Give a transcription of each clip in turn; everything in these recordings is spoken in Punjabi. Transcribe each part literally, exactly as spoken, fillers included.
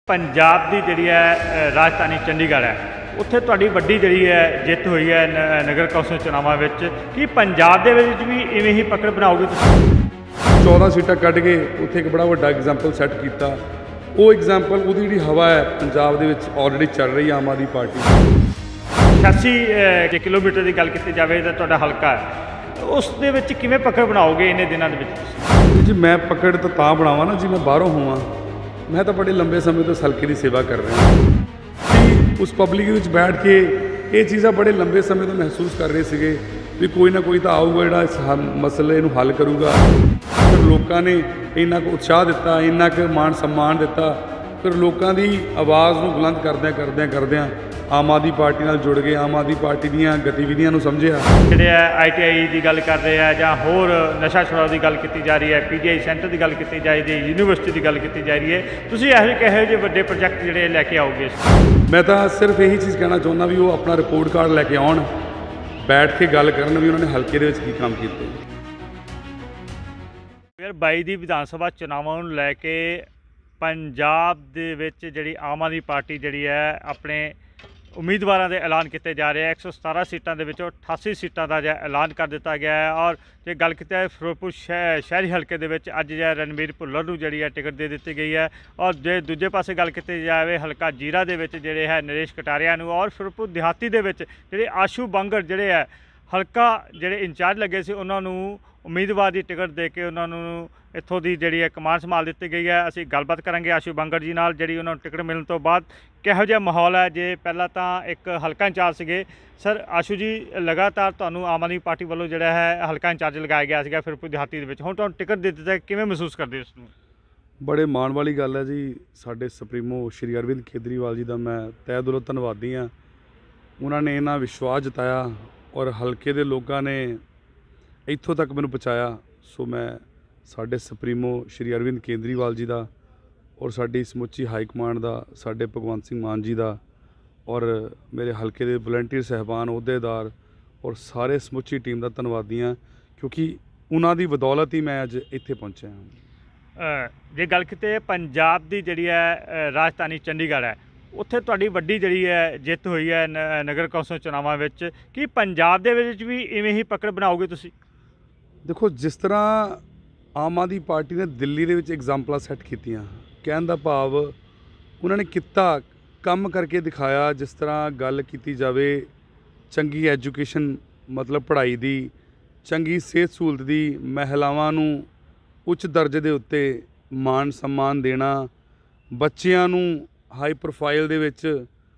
पंजाब की जी है राजधानी चंडीगढ़ है, उत्थे तुहाडी वड्डी जी है जित हुई है नगर कौंसल चुनावों में कि पंजाब दे विच भी इवें ही पकड़ बनाओगे तुसीं? चौदह सीटां कट के उत्थे एक बड़ा वड्डा एग्जाम्पल सैट किया। वो एग्जाम्पल वो जी हवा है पंजाब दे विच ऑलरेडी चल रही है आम आदमी पार्टी। छियासी किलोमीटर की गल की जाए तो तुहाडा हल्का है, उस दे विच किवें पकड़ बनाओगे इन्हें दिनों दे विच? जी मैं पकड़ तो तां बनावां ना जी मैं बाहरों होवां, मैं तो बड़े लंबे समय तो इस हल्के की सेवा कर रहा हूँ। उस पब्लिक में बैठ के ये चीज़ा बड़े लंबे समय तो महसूस कर रहे थे भी कोई ना कोई तो आऊगा जोड़ा इस मसले को हल करूगा। फिर लोगों ने इन्ना को उत्साह दिता, इन्ना को मान सम्मान दिता, फिर लोगों की आवाज़ को बुलंद करद्या करद्या करद्या आम आदमी पार्टी नाल जुड़ गए, आम आदमी पार्टी दी गतिविधियों को समझिया। जिहड़े आई टी आई की गल कर रहे हैं जां होर नशा छुड़ाओ की गल की जा रही है, पी जी आई सेंटर की गल की जा रही है, यूनीवर्सिटी की गल की जा रही है, तुसीं इहो किहो जिहे वड्डे प्रोजैक्ट जिहड़े लैके आओगे? मैं तो सिर्फ यही चीज़ कहना चाहुंदा भी वो अपना रिपोर्ट कार्ड लैके आउण, बैठ के गल करन भी उन्होंने हल्के दे विच की काम कीते। फिर बाई दी विधान सभा चुनावां नूं लैके पंजाब दे विच जिहड़ी आम आदमी पार्टी जिहड़ी है अपने उम्मीदवारों के ऐलान किए जा रहे हैं। एक सौ सतारह सीटों के विचों अठासी सीटों का जो ऐलान कर दिता गया है। और जो गल की जाए फिरोजपुर शह शहरी हल्के के अज जो रणबीर भुल्लर नूं जिहड़ी है टिकट दे दी गई है। और जो दूजे पासे गल की जाए हल्का जीरा के जिहड़े है नरेश कटारिया नूं, और फिरोजपुर देहाती के जिहड़े आशू बांगर जिहड़े है हल्का जिहड़े इंचार्ज लगे से उन्होंने उम्मीदवार की टिकट दे के उन्होंने इत्थों की जिहड़ी है कमान संभाल दी गई है। असीं गलबात करांगे आशू बांगर जी नाल जिहड़ी उन्होंने टिकट मिलने तो बाद किहो जिहा माहौल है। जे पहला तो एक हल्का इंचार्ज सीगे सर आशू जी, लगातार तुहानूं आम आदमी पार्टी वालों जिहड़ा है हल्का इंचार्ज लगाया गया सीगा फिरोजपुर देहाती दे विच, हुण तुहानूं टिकट दे दित्ता, किवें महसूस करदे हो इसनूं? बड़े माण वाली गल है जी, साडे सुप्रीमो श्री अरविंद केजरीवाल जी का मैं तहे दिलों धन्नवादी हाँ। उन्होंने इन्ना विश्वास जताया और हल्के दे लोगों ने इत्थों तक मैनूं पहुँचाया। सो मैं साडे सुप्रीमो श्री अरविंद केजरीवाल जी का और साडी समुची हाईकमांड का, साडे भगवंत सिंह मान जी का और मेरे हल्के दे वलंटियर साहबान, अहुदेदार और सारे समुची टीम का धन्नवादी हाँ, क्योंकि उन्हां दी बदौलत ही मैं अज इत्थे पहुँचा हाँ। जे गल कीते पंजाब की जिहड़ी है राजधानी चंडीगढ़ है, उत्थे तुहाडी वड्डी जिहड़ी है जित हुई है नगर कौंसल चुनावां विच कि पंजाब दे विच भी इवें ही पकड़ बनाओगे तुसीं? देखो जिस तरह आम आदमी पार्टी ने दिल्ली दे विच एग्जाम्पल सैट कीतियां, कहण दा भाव उन्होंने किता काम करके दिखाया। जिस तरह गल की जाए चंगी एजुकेशन मतलब पढ़ाई दी, चंगी सेहत सहूलत दी, महिलावां नूं उच्च दर्जे दे उत्ते मान सम्मान देना, बच्चियां नूं हाई प्रोफाइल दे विच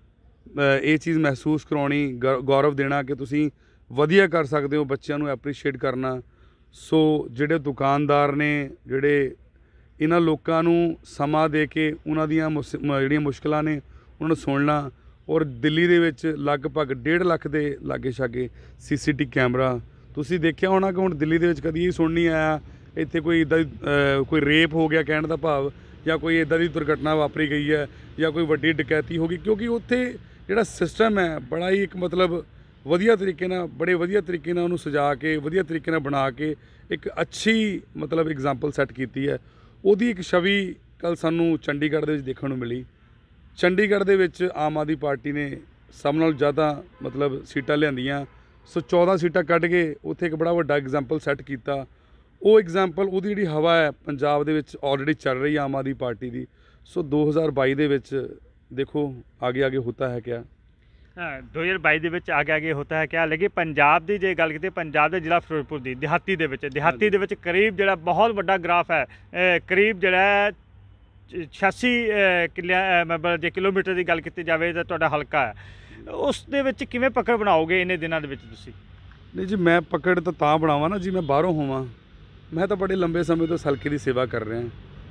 ये चीज़ महसूस करवानी, गौरव देना कि तुसीं वधिया कर सकते हो, बच्चियां नूं एप्रीशिएट करना। सो जिहड़े दुकानदार ने जिहड़े इन्हां लोकां नूं समा दे के उन्हां दियां मुस जिहड़ियां मुश्किलां ने उन्हां नूं सुनना। और दिल्ली दे विच लगभग डेढ़ लख के लागे छागे सी सी टी कैमरा, तुसीं देखिया होना कि हुण दिल्ली दे विच कदी ये सुन नहीं आया इत्थे कोई इदां कोई रेप हो गया, कहण दा भाव या कोई इदां दी दुर्घटना वापरी गई है या कोई वड्डी डकैती हो गई, क्योंकि उत्थे जिहड़ा सिस्टम है बड़ा ही एक मतलब वधिया तरीके नाल बड़े वधिया तरीके नाल उहनूं सजा के वधिया तरीके नाल बना के एक अच्छी मतलब एग्जाम्पल सैट कीती है। उहदी एक छवि कल सानूं चंडीगढ़ दे विच देखण नूं मिली। चंडीगढ़ दे विच आम आदमी पार्टी ने सब नालों ज़्यादा मतलब सीटां लिआंदियां, सो चौदह सीटां कट के उत्थे एक बड़ा वड्डा एग्जाम्पल सैट किया। वो एग्जाम्पल उहदी जिहड़ी हवा है पंजाब दे विच ऑलरेडी चल रही है आम आदमी पार्टी की। सो दो हज़ार बाई दे विच देखो आगे आगे होता है क्या। हाँ, दो हज़ार बाई के आगे आगे होता है क्या। लेकिन पंजाब की जो गल की पंजाब के जिला फिरोजपुर की देहाती दे विच देहाती दे विच करीब जो बहुत बड़ा ग्राफ है, करीब जो छियासी किलिया मतलब जो किलोमीटर की गल की जाए तो तुहाडा हल्का है, उस दे विच किवें पकड़ बनाओगे इन्हें दिनों के तुसीं? नहीं जी मैं पकड़ तो तां बनावां ना जी मैं बाहरों होवां, मैं तो बड़े लंबे समय तो इस हल्के की सेवा कर रहा।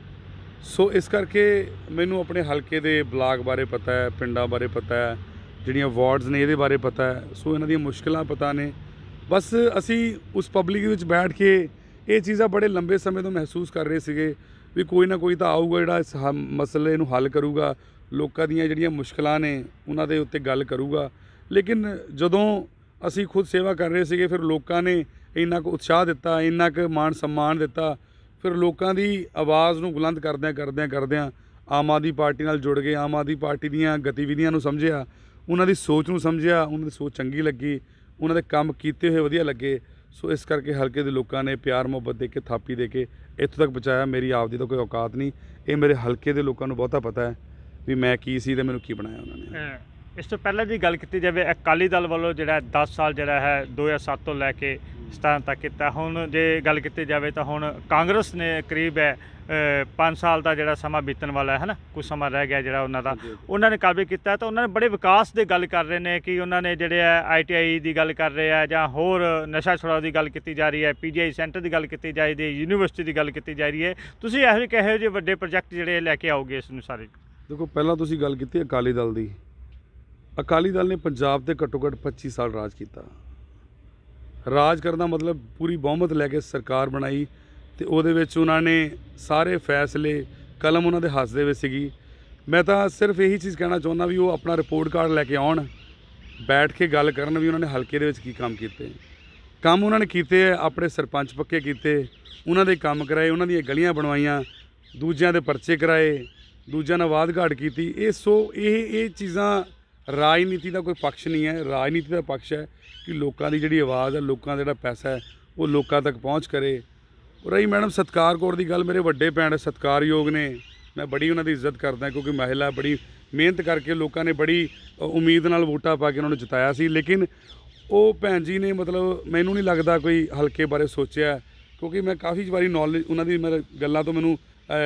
सो इस करके मैनूं अपने हल्के दे ब्लाक बारे पता है, पिंडां बारे पता है, जिहड़ियां वार्ड्स ने ये बारे पता है। सो इन्हां दियां मुश्किलां पता ने। बस असी उस पब्लिक विच बैठ के ये चीज़ा बड़े लंबे समय तो महसूस कर रहे थे भी कोई ना कोई तो आऊगा जोड़ा इस मसले को हल करूगा, लोगों दियां जिहड़ियां मुश्किलां ने उन्हां दे उत्ते गल करूगा। लेकिन जदों असी खुद सेवा कर रहे थे फिर लोगों ने इन्ना को उत्साह दिता, इन्ना को मान सम्मान दिता, फिर लोगों की आवाज़ को बुलंद करद्या करद्या करद्या ਆਮ ਆਦਮੀ ਪਾਰਟੀ ਨਾਲ ਜੁੜ ਗਏ, ਆਮ ਆਦਮੀ ਪਾਰਟੀ ਦੀਆਂ ਗਤੀਵਿਧੀਆਂ ਨੂੰ ਸਮਝਿਆ, ਉਹਨਾਂ ਦੀ ਸੋਚ ਨੂੰ ਸਮਝਿਆ, ਉਹਨਾਂ ਦੀ ਸੋਚ ਚੰਗੀ ਲੱਗੀ, ਉਹਨਾਂ ਦੇ ਕੰਮ ਕੀਤੇ ਹੋਏ ਵਧੀਆ ਲੱਗੇ। ਸੋ ਇਸ ਕਰਕੇ ਹਲਕੇ ਦੇ ਲੋਕਾਂ ਨੇ ਪਿਆਰ ਮੁਹੱਬਤ ਦੇ ਕੇ, ਥਾਪੀ ਦੇ ਕੇ ਇੱਥੋਂ ਤੱਕ ਪਹੁੰਚਾਇਆ। ਮੇਰੀ ਆਪਦੀ ਤਾਂ ਕੋਈ ਔਕਾਤ ਨਹੀਂ, ਇਹ ਮੇਰੇ ਹਲਕੇ ਦੇ ਲੋਕਾਂ ਨੂੰ ਬਹੁਤਾ ਪਤਾ ਹੈ ਵੀ ਮੈਂ ਕੀ ਸੀ ਤੇ ਮੈਨੂੰ ਕੀ ਬਣਾਇਆ ਉਹਨਾਂ ਨੇ। ਇਸ ਤੋਂ ਪਹਿਲਾਂ ਦੀ ਗੱਲ ਕੀਤੀ ਜਾਵੇ, ਅਕਾਲੀ ਦਲ ਵੱਲੋਂ ਜਿਹੜਾ ਦਸ ਸਾਲ ਜਿਹੜਾ ਹੈ ਦੋ ਹਜ਼ਾਰ ਸੱਤ ਤੋਂ ਲੈ ਕੇ ਸਤਾਰਾਂ ਤੱਕ ਕੀਤਾ। ਹੁਣ ਜੇ ਗੱਲ ਕੀਤੀ ਜਾਵੇ ਤਾਂ ਹੁਣ ਕਾਂਗਰਸ ਨੇ ਕਰੀਬ ਹੈ ਪੰਜ ਸਾਲ ਦਾ ਜਿਹੜਾ ਸਮਾਂ ਬੀਤਣ ਵਾਲਾ ਹੈ ਨਾ, ਕੁਝ ਸਮਾਂ ਰਹਿ ਗਿਆ ਜਿਹੜਾ ਉਹਨਾਂ ਦਾ, ਉਹਨਾਂ ਨੇ ਕਾਬਲ ਕੀਤਾ। ਤਾਂ ਉਹਨਾਂ ਨੇ ਬੜੇ ਵਿਕਾਸ ਦੀ ਗੱਲ ਕਰ ਰਹੇ ਨੇ ਕਿ ਉਹਨਾਂ ਨੇ ਜਿਹੜੇ ਹੈ ਆਈ ਟੀ ਆਈ ਦੀ ਗੱਲ ਕਰ ਰਹੇ ਆ, ਜਾਂ ਹੋਰ ਨਸ਼ਾ ਛੁਡਾਊ ਦੀ ਗੱਲ ਕੀਤੀ ਜਾ ਰਹੀ ਹੈ, ਪੀ ਜੀ ਆਈ ਸੈਂਟਰ ਦੀ ਗੱਲ ਕੀਤੀ ਜਾ ਰਹੀ ਹੈ, ਯੂਨੀਵਰਸਿਟੀ ਦੀ ਗੱਲ ਕੀਤੀ ਜਾ ਰਹੀ ਹੈ। ਤੁਸੀਂ ਇਹੋ ਜਿਹੇ ਕਿਹੋ ਜਿਹੇ ਵੱਡੇ ਪ੍ਰੋਜੈਕਟ ਜਿਹੜੇ ਲੈ ਕੇ ਆਓਗੇ ਇਸ ਨੂੰ ਸਾਰੇ? ਦੇਖੋ, ਪਹਿਲਾਂ ਤੁਸੀਂ ਗੱਲ ਕੀਤੀ ਅਕਾਲੀ ਦਲ ਦੀ। ਅਕਾਲੀ ਦਲ ਨੇ ਪੰਜਾਬ 'ਤੇ ਘੱਟੋ ਘੱਟ ਪੱਚੀ ਸਾਲ ਰਾਜ ਕੀਤਾ। ਰਾਜ ਕਰਨ ਦਾ ਮਤਲਬ ਪੂਰੀ ਬਹੁਮਤ ਲੈ ਕੇ ਸਰਕਾਰ ਬਣਾਈ, ਅਤੇ ਉਹਦੇ ਵਿੱਚ ਉਹਨਾਂ ਨੇ ਸਾਰੇ ਫੈਸਲੇ, ਕਲਮ ਉਹਨਾਂ ਦੇ ਹੱਥ ਦੇ ਵਿੱਚ ਸੀਗੀ। ਮੈਂ ਤਾਂ ਸਿਰਫ ਇਹੀ ਚੀਜ਼ ਕਹਿਣਾ ਚਾਹੁੰਦਾ ਵੀ ਉਹ ਆਪਣਾ ਰਿਪੋਰਟ ਕਾਰਡ ਲੈ ਕੇ ਆਉਣ, ਬੈਠ ਕੇ ਗੱਲ ਕਰਨ ਵੀ ਉਹਨਾਂ ਨੇ ਹਲਕੇ ਦੇ ਵਿੱਚ ਕੀ ਕੰਮ ਕੀਤੇ। ਕੰਮ ਉਹਨਾਂ ਨੇ ਕੀਤੇ ਹੈ, ਆਪਣੇ ਸਰਪੰਚ ਪੱਕੇ ਕੀਤੇ, ਉਹਨਾਂ ਦੇ ਕੰਮ ਕਰਾਏ, ਉਹਨਾਂ ਦੀਆਂ ਗਲੀਆਂ ਬਣਵਾਈਆਂ, ਦੂਜਿਆਂ ਦੇ ਪਰਚੇ ਕਰਾਏ, ਦੂਜਿਆਂ ਨਾਲ ਵਾਧ ਘਾਟ ਕੀਤੀ। ਇਹ ਸੋ ਇਹ ਇਹ ਚੀਜ਼ਾਂ ਰਾਜਨੀਤੀ ਦਾ ਕੋਈ ਪੱਖ ਨਹੀਂ ਹੈ। ਰਾਜਨੀਤੀ ਦਾ ਪੱਖ ਹੈ ਕਿ ਲੋਕਾਂ ਦੀ ਜਿਹੜੀ ਆਵਾਜ਼ ਹੈ, ਲੋਕਾਂ ਦਾ ਜਿਹੜਾ ਪੈਸਾ ਹੈ, ਉਹ ਲੋਕਾਂ ਤੱਕ ਪਹੁੰਚ ਕਰੇ। ਰਹੀ ਮੈਡਮ ਸਤਕਾਰ ਕੌਰ ਦੀ ਗੱਲ, ਮੇਰੇ ਵੱਡੇ ਭੈਣ ਸਤਿਕਾਰਯੋਗ ਨੇ, ਮੈਂ ਬੜੀ ਉਹਨਾਂ ਦੀ ਇੱਜ਼ਤ ਕਰਦਾ ਕਿਉਂਕਿ ਮਹਿਲਾ ਬੜੀ ਮਿਹਨਤ ਕਰਕੇ ਲੋਕਾਂ ਨੇ ਬੜੀ ਉਮੀਦ ਨਾਲ ਵੋਟਾਂ ਪਾ ਕੇ ਉਹਨਾਂ ਨੂੰ ਜਿਤਾਇਆ ਸੀ। ਲੇਕਿਨ ਉਹ ਭੈਣ ਜੀ ਨੇ ਮਤਲਬ ਮੈਨੂੰ ਨਹੀਂ ਲੱਗਦਾ ਕੋਈ ਹਲਕੇ ਬਾਰੇ ਸੋਚਿਆ, ਕਿਉਂਕਿ ਮੈਂ ਕਾਫੀ ਵਾਰੀ ਨੌਲੇਜ ਉਹਨਾਂ ਦੀ ਮੇਰੇ ਗੱਲਾਂ ਤੋਂ ਮੈਨੂੰ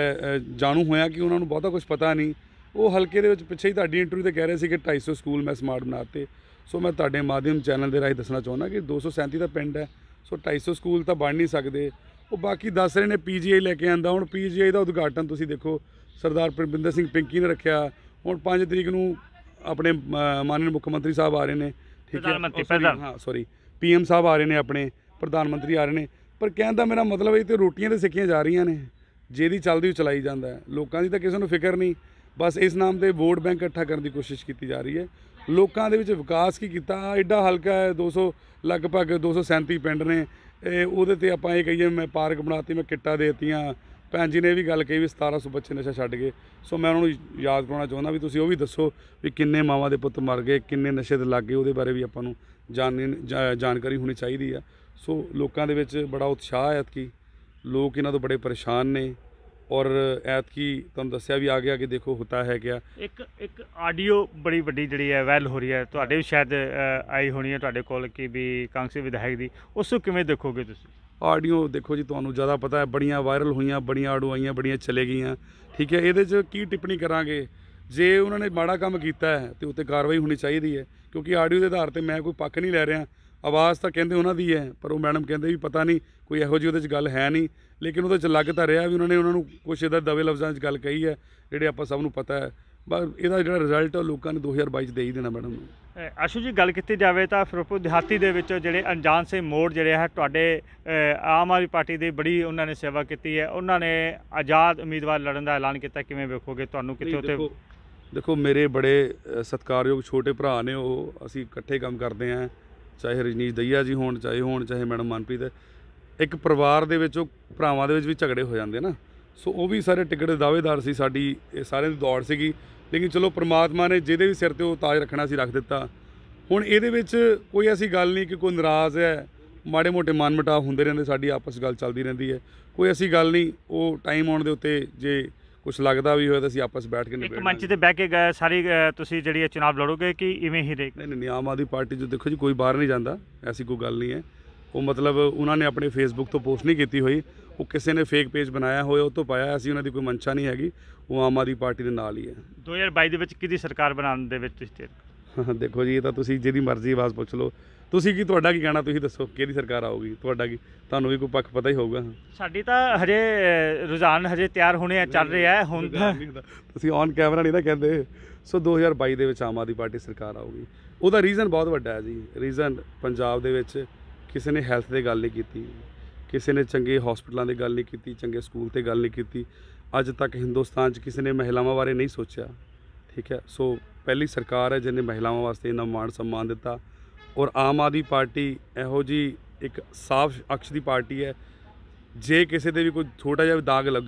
ਜਾਣੂ ਹੋਇਆ ਕਿ ਉਹਨਾਂ ਨੂੰ ਬਹੁਤਾ ਕੁਝ ਪਤਾ ਨਹੀਂ। ਉਹ ਹਲਕੇ ਦੇ ਵਿੱਚ ਪਿੱਛੇ ਹੀ ਤੁਹਾਡੀ ਇੰਟਰਵਿਊ 'ਤੇ ਕਹਿ ਰਹੇ ਸੀ ਕਿ ਢਾਈ ਸੌ ਸਕੂਲ ਮੈਂ ਸਮਾਰਟ ਬਣਾ ਦਿੱਤੇ। ਸੋ ਮੈਂ ਤੁਹਾਡੇ ਮਾਧਿਅਮ ਚੈਨਲ ਦੇ ਰਾਹੀਂ ਦੱਸਣਾ ਚਾਹੁੰਦਾ ਕਿ ਦੋ ਸੌ ਸੈਂਤੀ ਦਾ ਪਿੰਡ ਹੈ, ਸੋ ਢਾਈ ਸੌ ਸਕੂਲ ਤਾਂ ਬਣ ਨਹੀਂ ਸਕਦੇ। ਉਹ ਬਾਕੀ ਦੱਸ ਰਹੇ ਨੇ ਪੀ ਜੀ ਆਈ ਲੈ ਕੇ ਆਂਦਾ। ਹੁਣ ਪੀ ਜੀ ਆਈ ਦਾ ਉਦਘਾਟਨ ਤੁਸੀਂ ਦੇਖੋ ਸਰਦਾਰ ਪਰਮਿੰਦਰ ਸਿੰਘ ਪਿੰਕੀ ਨੇ ਰੱਖਿਆ। ਹੁਣ ਪੰਜ ਤਰੀਕ ਨੂੰ ਆਪਣੇ ਮਾਨਯੋਗ ਮੁੱਖ ਮੰਤਰੀ ਸਾਹਿਬ ਆ ਰਹੇ ਨੇ, ਠੀਕ ਹੈ, ਹਾਂ ਸੌਰੀ ਪੀ ਐਮ ਸਾਹਿਬ ਆ ਰਹੇ ਨੇ, ਆਪਣੇ ਪ੍ਰਧਾਨ ਮੰਤਰੀ ਆ ਰਹੇ ਨੇ। ਪਰ ਕਹਿਣ ਦਾ ਮੇਰਾ ਮਤਲਬ ਇਹ ਤੇ ਰੋਟੀਆਂ ਤੇ ਸਿੱਖੀਆਂ ਜਾ ਰਹੀਆਂ ਨੇ, ਜਿਹਦੀ ਚੱਲਦੀ ਉਹ ਚਲਾਈ ਜਾਂਦਾ ਹੈ। ਲੋਕਾਂ ਦੀ ਤਾਂ ਕਿਸੇ ਨੂੰ ਫਿਕਰ ਨਹੀਂ, ਬਸ ਇਸ ਨਾਮ ਤੇ ਵੋਟ ਬੈਂਕ ਇਕੱਠਾ ਕਰਨ ਦੀ ਕੋਸ਼ਿਸ਼ ਕੀਤੀ ਜਾ ਰਹੀ ਹੈ। ਲੋਕਾਂ ਦੇ ਵਿੱਚ ਵਿਕਾਸ ਕੀ ਕੀਤਾ? ਐਡਾ ਹਲਕਾ ਹੈ, ਦੋ ਸੌ ਲਗਭਗ ਦੋ ਸੌ ਸੈਂਤੀ ਪਿੰਡ ਨੇ, ਇਹ ਉਹਦੇ 'ਤੇ ਆਪਾਂ ਇਹ ਕਹੀਏ ਮੈਂ ਪਾਰਕ ਬਣਾਤੀ, ਮੈਂ ਕਿੱਟਾਂ ਦੇ ਦਿੱਤੀਆਂ। ਭੈਣ ਜੀ ਨੇ ਇਹ ਵੀ ਗੱਲ ਕਹੀ ਵੀ ਸਤਾਰਾਂ ਸੌ ਬੱਚੇ ਨਸ਼ਾ ਛੱਡ ਗਏ। ਸੋ ਮੈਂ ਉਹਨਾਂ ਨੂੰ ਯਾਦ ਕਰਾਉਣਾ ਚਾਹੁੰਦਾ ਵੀ ਤੁਸੀਂ ਉਹ ਵੀ ਦੱਸੋ ਵੀ ਕਿੰਨੇ ਮਾਵਾਂ ਦੇ ਪੁੱਤ ਮਰ ਗਏ, ਕਿੰਨੇ ਨਸ਼ੇ 'ਤੇ ਲੱਗ ਗਏ, ਉਹਦੇ ਬਾਰੇ ਵੀ ਆਪਾਂ ਨੂੰ ਜਾਣ ਜਾਣਕਾਰੀ ਹੋਣੀ ਚਾਹੀਦੀ ਆ। ਸੋ ਲੋਕਾਂ ਦੇ ਵਿੱਚ ਬੜਾ ਉਤਸ਼ਾਹ ਹੈ ਐਤਕੀ, ਲੋਕ ਇਹਨਾਂ ਤੋਂ ਬੜੇ ਪਰੇਸ਼ਾਨ ਨੇ। ਔਰ ਐਤਕੀ ਤੁਹਾਨੂੰ ਦੱਸਿਆ ਵੀ ਆ ਗਿਆ ਕਿ ਦੇਖੋ ਹੁੰਦਾ ਹੈ ਕਿਆ। ਇੱਕ ਇੱਕ ਆਡੀਓ ਬੜੀ ਵੱਡੀ ਜਿਹੜੀ ਹੈ ਵਾਇਰਲ ਹੋ ਰਹੀ ਹੈ, ਤੁਹਾਡੇ ਵੀ ਸ਼ਾਇਦ ਆਈ ਹੋਣੀ ਹੈ ਤੁਹਾਡੇ ਕੋਲ, ਕਿ ਵੀ ਕਾਂਗਰਸੀ ਵਿਧਾਇਕ ਦੀ, ਉਸ ਨੂੰ ਕਿਵੇਂ ਦੇਖੋਗੇ ਤੁਸੀਂ? ਆਡੀਓ ਦੇਖੋ ਜੀ, ਤੁਹਾਨੂੰ ਜ਼ਿਆਦਾ ਪਤਾ ਹੈ, ਬੜੀਆਂ ਵਾਇਰਲ ਹੋਈਆਂ, ਬੜੀਆਂ ਆਡੀਓ ਆਈਆਂ, ਬੜੀਆਂ ਚਲੇ ਗਈਆਂ, ਠੀਕ ਹੈ। ਇਹਦੇ 'ਚ ਕੀ ਟਿੱਪਣੀ ਕਰਾਂਗੇ? ਜੇ ਉਹਨਾਂ ਨੇ ਮਾੜਾ ਕੰਮ ਕੀਤਾ ਹੈ ਤਾਂ ਉੱਤੇ ਕਾਰਵਾਈ ਹੋਣੀ ਚਾਹੀਦੀ ਹੈ, ਕਿਉਂਕਿ ਆਡੀਓ ਦੇ ਆਧਾਰ 'ਤੇ ਮੈਂ ਕੋਈ ਪੱਖ ਨਹੀਂ ਲੈ ਰਿਹਾ। ਆਵਾਜ਼ ਤਾਂ ਕਹਿੰਦੇ ਉਹਨਾਂ ਦੀ ਹੈ, ਪਰ ਉਹ ਮੈਡਮ ਕਹਿੰਦੇ ਵੀ ਪਤਾ ਨਹੀਂ ਕੋਈ ਇਹੋ ਜਿਹੀ ਉਹਦੇ 'ਚ ਗੱਲ ਹੈ ਨਹੀਂ, ਲੇਕਿਨ ਉਹਦੇ 'ਚ ਲੱਗ ਤਾਂ ਰਿਹਾ ਵੀ ਉਹਨਾਂ ਨੇ ਉਹਨਾਂ ਨੂੰ ਕੁਛ ਇਹਦਾ ਦਵੇ ਲਫ਼ਜ਼ਾਂ 'ਚ ਗੱਲ ਕਹੀ ਹੈ, ਜਿਹੜੇ ਆਪਾਂ ਸਭ ਨੂੰ ਪਤਾ ਹੈ। ਬਸ ਇਹਦਾ ਜਿਹੜਾ ਰਿਜ਼ਲਟ ਲੋਕਾਂ ਨੇ ਦੋ ਹਜ਼ਾਰ ਬਾਈ 'ਚ ਦੇ ਹੀ ਦੇਣਾ ਮੈਡਮ ਨੂੰ। ਆਸ਼ੂ ਜੀ, ਗੱਲ ਕੀਤੀ ਜਾਵੇ ਤਾਂ ਫਿਰੋਜ਼ਪੁਰ ਦਿਹਾਤੀ ਦੇ ਵਿੱਚ ਜਿਹੜੇ ਅਣਜਾਣ ਸਿੰਘ ਮੋੜ ਜਿਹੜੇ ਹੈ ਤੁਹਾਡੇ ਆਮ ਆਦਮੀ ਪਾਰਟੀ ਦੀ ਬੜੀ ਉਹਨਾਂ ਨੇ ਸੇਵਾ ਕੀਤੀ ਹੈ, ਉਹਨਾਂ ਨੇ ਆਜ਼ਾਦ ਉਮੀਦਵਾਰ ਲੜਨ ਦਾ ਐਲਾਨ ਕੀਤਾ, ਕਿਵੇਂ ਵੇਖੋਗੇ? ਤੁਹਾਨੂੰ ਕਿੱਥੇ ਉੱਤੇ? ਦੇਖੋ, ਮੇਰੇ ਬੜੇ ਸਤਿਕਾਰਯੋਗ ਛੋਟੇ ਭਰਾ ਨੇ, ਉਹ ਅਸੀਂ ਇਕੱਠੇ ਕੰਮ ਕਰਦੇ ਹਾਂ, ਚਾਹੇ ਰਜਨੀਸ਼ ਦਈਆ ਜੀ ਹੋਣ, ਚਾਹੇ ਹੋਣ ਚਾਹੇ ਮੈਡਮ ਮਨਪ੍ਰੀਤ। ਇੱਕ ਪਰਿਵਾਰ ਦੇ ਵਿੱਚ ਉਹ ਭਰਾਵਾਂ ਦੇ ਵਿੱਚ ਵੀ ਝਗੜੇ ਹੋ ਜਾਂਦੇ ਨਾ। ਸੋ ਉਹ ਵੀ ਸਾਰੇ ਟਿਕਟ ਦੇ ਦਾਅਵੇਦਾਰ ਸੀ, ਸਾਡੀ ਇਹ ਸਾਰਿਆਂ ਦੀ ਦੌੜ ਸੀਗੀ। ਲੇਕਿਨ ਚਲੋ ਪ੍ਰਮਾਤਮਾ ਨੇ ਜਿਹਦੇ ਵੀ ਸਿਰ 'ਤੇ ਉਹ ਤਾਜ ਰੱਖਣਾ ਸੀ ਰੱਖ ਦਿੱਤਾ। ਹੁਣ ਇਹਦੇ ਵਿੱਚ ਕੋਈ ਐਸੀ ਗੱਲ ਨਹੀਂ ਕਿ ਕੋਈ ਨਾਰਾਜ਼ ਹੈ, ਮਾੜੇ ਮੋਟੇ ਮਨ ਮੁਟਾਵ ਹੁੰਦੇ ਰਹਿੰਦੇ, ਸਾਡੀ ਆਪਸ ਗੱਲ ਚੱਲਦੀ ਰਹਿੰਦੀ ਹੈ, ਕੋਈ ਐਸੀ ਗੱਲ ਨਹੀਂ। ਉਹ ਟਾਈਮ ਆਉਣ ਦੇ ਉੱਤੇ ਜੇ ਕੁਛ ਲੱਗਦਾ ਵੀ ਹੋਇਆ ਤਾਂ ਅਸੀਂ ਆਪਸ ਬੈਠ ਕੇ ਇੱਕ ਮੰਚ ਤੇ ਬਹਿ ਕੇ ਗਏ ਸਾਰੀ ਤੁਸੀਂ ਜਿਹੜੀ ਚੁਣਾਵ ਲੜੋਗੇ ਕਿ ਇਵੇਂ ਹੀ ਰਹੇ? ਨਹੀਂ ਨਹੀਂ, ਆਮ ਆਦਮੀ ਪਾਰਟੀ 'ਚ ਦੇਖੋ ਜੀ ਕੋਈ ਬਾਹਰ ਨਹੀਂ ਜਾਂਦਾ, ਐਸੀ ਕੋਈ ਗੱਲ ਨਹੀਂ ਹੈ। ਉਹ ਮਤਲਬ ਉਹਨਾਂ ਨੇ ਆਪਣੇ ਫੇਸਬੁੱਕ ਤੋਂ ਪੋਸਟ ਨਹੀਂ ਕੀਤੀ ਹੋਈ, ਉਹ ਕਿਸੇ ਨੇ ਫੇਕ ਪੇਜ ਬਣਾਇਆ ਹੋਇਆ ਉਹ ਤੋਂ ਪਾਇਆ। ਅਸੀਂ ਉਹਨਾਂ ਦੀ ਕੋਈ ਮਨਸ਼ਾ ਨਹੀਂ ਹੈਗੀ, ਉਹ ਆਮ ਆਦਮੀ ਪਾਰਟੀ ਦੇ ਨਾਲ ਹੀ ਹੈ। ਦੋ ਹਜ਼ਾਰ ਬਾਈ ਦੇ ਵਿੱਚ ਕਿਹਦੀ ਸਰਕਾਰ ਬਣਾਉਣ ਦੇ ਵਿੱਚ ਤੁਸੀਂ? ਦੇਖੋ ਜੀ, ਇਹ ਤਾਂ ਤੁਸੀਂ ਜਿਹਦੀ ਮਰਜ਼ੀ ਆਵਾਜ਼ ਪੁੱਛ ਲਓ। ਤੁਸੀਂ ਕੀ, ਤੁਹਾਡਾ ਕੀ ਕਹਿਣਾ? ਤੁਸੀਂ ਦੱਸੋ ਕਿਹਦੀ ਸਰਕਾਰ ਆਊਗੀ? ਤੁਹਾਡਾ ਕੀ, ਤੁਹਾਨੂੰ ਵੀ ਕੋਈ ਪੱਖ ਪਤਾ ਹੀ ਹੋਊਗਾ। ਸਾਡੀ ਤਾਂ ਹਜੇ ਰੁਝਾਨ ਹਜੇ ਤਿਆਰ ਹੋਣੇ ਆ, ਚੱਲ ਰਿਹਾ ਹੈ ਹੁਣ। ਤੁਸੀਂ ਔਨ ਕੈਮਰਾ ਨਹੀਂ ਨਾ ਕਹਿੰਦੇ। ਸੋ ਦੋ ਹਜ਼ਾਰ ਬਾਈ ਦੇ ਵਿੱਚ ਆਮ ਆਦਮੀ ਪਾਰਟੀ ਸਰਕਾਰ ਆਊਗੀ। ਉਹਦਾ ਰੀਜ਼ਨ ਬਹੁਤ ਵੱਡਾ ਹੈ ਜੀ। ਰੀਜ਼ਨ ਪੰਜਾਬ ਦੇ ਵਿੱਚ ਕਿਸੇ ਨੇ ਹੈਲਥ 'ਤੇ ਗੱਲ ਨਹੀਂ ਕੀਤੀ, ਕਿਸੇ ਨੇ ਚੰਗੇ ਹਸਪਤਾਲਾਂ ਦੀ ਗੱਲ ਨਹੀਂ ਕੀਤੀ, ਚੰਗੇ ਸਕੂਲ 'ਤੇ ਗੱਲ ਨਹੀਂ ਕੀਤੀ। ਅੱਜ ਤੱਕ ਹਿੰਦੁਸਤਾਨ 'ਚ ਕਿਸੇ ਨੇ ਮਹਿਲਾਵਾਂ ਬਾਰੇ ਨਹੀਂ ਸੋਚਿਆ, ਠੀਕ ਹੈ। ਸੋ ਪਹਿਲੀ ਸਰਕਾਰ ਹੈ ਜਿਹਨੇ ਮਹਿਲਾਵਾਂ ਵਾਸਤੇ ਇੰਨਾ ਮਾਣ ਸਨਮਾਨ ਦਿੱਤਾ। ਔਰ ਆਮ ਆਦਮੀ ਪਾਰਟੀ ਇਹੋ ਜਿਹੀ ਇੱਕ ਸਾਫ਼ ਅਕਸ਼ ਦੀ ਪਾਰਟੀ ਹੈ, ਜੇ ਕਿਸੇ ਦੇ ਵੀ ਕੋਈ ਛੋਟਾ ਜਿਹਾ ਦਾਗ ਲੱਗਾ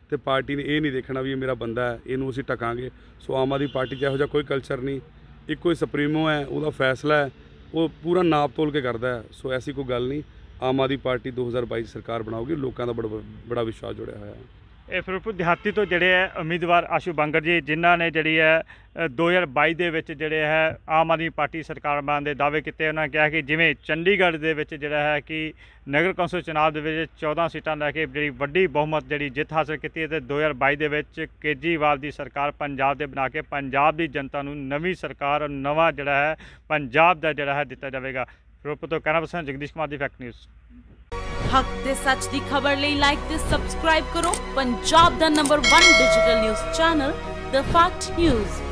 ਤੇ ਪਾਰਟੀ ਨੇ ਇਹ ਨਹੀਂ ਦੇਖਣਾ ਵੀ ਇਹ ਮੇਰਾ ਬੰਦਾ ਹੈ, ਇਹਨੂੰ ਅਸੀਂ ਟਕਾਂਗੇ। ਸੋ ਆਮ ਆਦਮੀ ਪਾਰਟੀ 'ਚ ਇਹੋ ਜਿਹਾ ਕੋਈ ਕਲਚਰ ਨਹੀਂ, ਇੱਕੋ ਹੀ ਸੁਪਰੀਮੋ ਹੈ, ਉਹਦਾ ਫੈਸਲਾ ਹੈ, ਉਹ ਪੂਰਾ ਨਾਪ ਤੋਲ ਕੇ ਕਰਦਾ ਹੈ। ਸੋ ਐਸੀ ਕੋਈ ਗੱਲ ਨਹੀਂ, ਆਮ ਆਦਮੀ ਪਾਰਟੀ ਦੋ ਹਜ਼ਾਰ ਬਾਈ 'ਚ ਸਰਕਾਰ ਬਣਾਊਗੀ, ਲੋਕਾਂ ਦਾ ਬੜਾ ਬੜਾ ਵਿਸ਼ਵਾਸ ਜੁੜਿਆ ਹੋਇਆ ਹੈ। ਇਹ ਫਿਰੋਜ਼ਪੁਰ ਦਿਹਾਤੀ ਤੋਂ ਜਿਹੜੇ ਹੈ ਉਮੀਦਵਾਰ ਆਸ਼ੂ ਬਾਂਗਰ ਜੀ, ਜਿਨ੍ਹਾਂ ਨੇ ਜਿਹੜੀ ਹੈ ਅ, ਦੋ ਹਜ਼ਾਰ ਬਾਈ ਦੇ ਵਿੱਚ ਜਿਹੜੇ ਹੈ ਆਮ ਆਦਮੀ ਪਾਰਟੀ ਸਰਕਾਰ ਬਣਾਉਣ ਦੇ ਦਾਅਵੇ ਕੀਤੇ। ਉਹਨਾਂ ਕਿਹਾ ਕਿ ਜਿਵੇਂ ਚੰਡੀਗੜ੍ਹ ਦੇ ਵਿੱਚ ਜਿਹੜਾ ਹੈ ਕਿ ਨਗਰ ਕੌਂਸਲ ਚੁਣਾਵ ਦੇ ਵਿੱਚ ਚੌਦਾਂ ਸੀਟਾਂ ਲੈ ਕੇ ਜਿਹੜੀ ਵੱਡੀ ਬਹੁਮਤ ਜਿਹੜੀ ਜਿੱਤ ਹਾਸਲ ਕੀਤੀ ਹੈ, ਅਤੇ ਦੋ ਹਜ਼ਾਰ ਬਾਈ ਦੇ ਵਿੱਚ ਕੇਜਰੀਵਾਲ ਦੀ ਸਰਕਾਰ ਪੰਜਾਬ ਦੇ ਬਣਾ ਕੇ ਪੰਜਾਬ ਦੀ ਜਨਤਾ ਨੂੰ ਨਵੀਂ ਸਰਕਾਰ, ਨਵਾਂ ਜਿਹੜਾ ਹੈ ਪੰਜਾਬ ਦਾ ਜਿਹੜਾ ਹੈ ਦਿੱਤਾ ਜਾਵੇਗਾ। ਫਿਰੋਜ਼ਪੁਰ ਤੋਂ ਕੈਮਰਾ ਪਰਸਨ ਜਗਦੀਸ਼ ਕੁਮਾਰ ਦੀ ਫੈਕਟ ਨਿਊਜ਼। ਹੱਕ ਤੇ ਸੱਚ ਦੀ ਖਬਰ ਲਈ ਲਾਈਕ ਤੇ ਸਬਸਕ੍ਰਾਈਬ ਕਰੋ ਪੰਜਾਬ ਦਾ ਨੰਬਰ ਇੱਕ digital news channel the fact news.